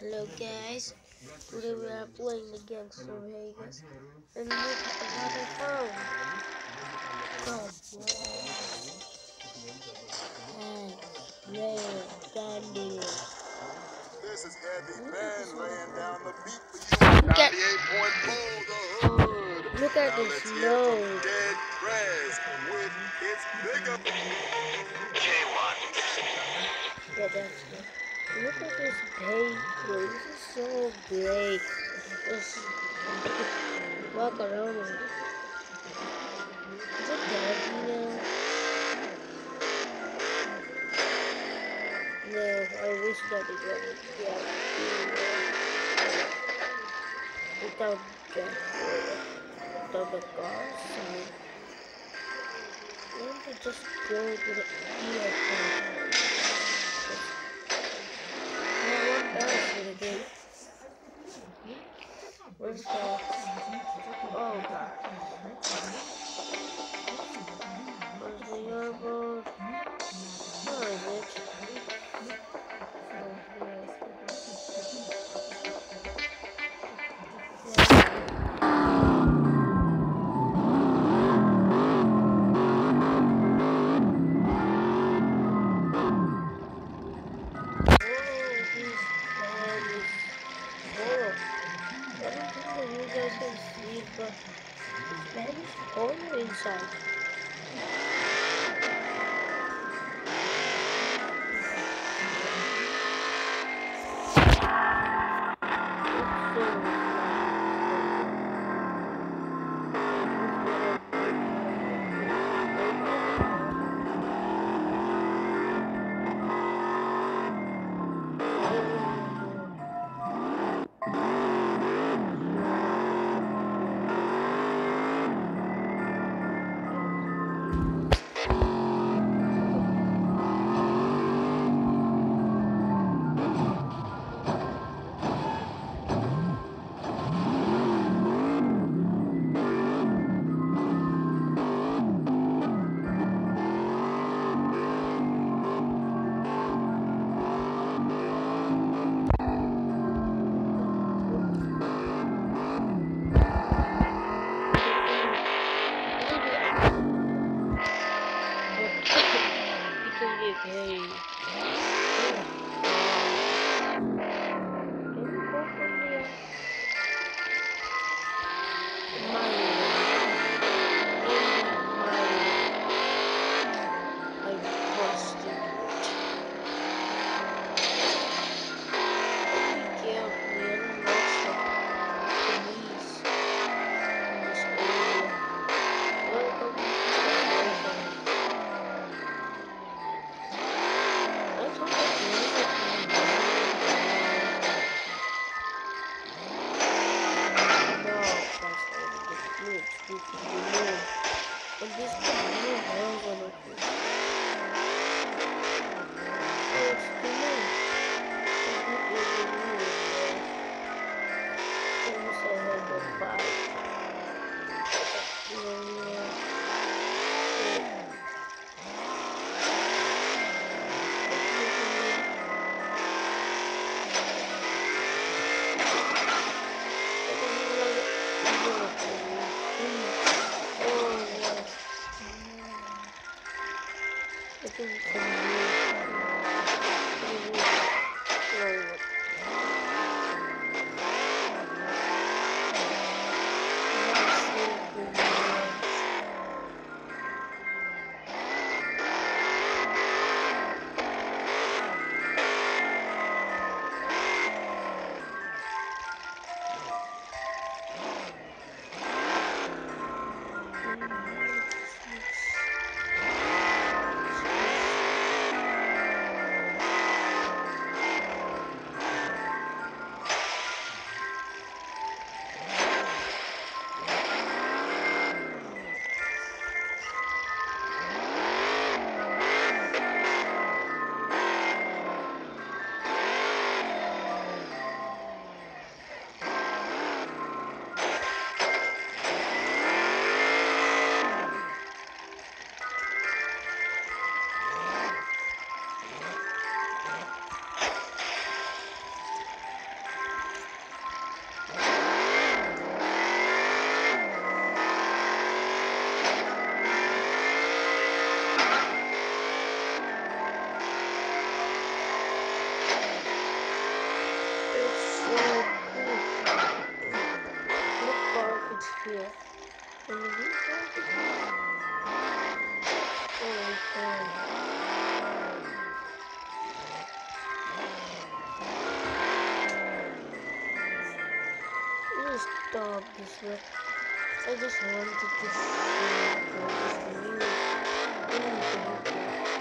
Hello guys, today we are playing the Gangster Vegas and look at what I found. Come on, rare candy. This is Heavy Ben laying down the beat for you. Look at 98.4 The Hood. look at Now the let's hear snow. from Dead Prez with It's Bigger. Yeah, that's good. Look at this paper. This is so great. Just walk around with it. Is it doggy now? No, I wish that it was without without the cars. Let me just go to the airport. No one else with a gate. Where's the oh god. Where's the airport? Where is it? Oh here. Whoa, this bag is full. I don't think that you guys can see it, but this bag is full inside. It's out this way. So I just wanted to share about this new game.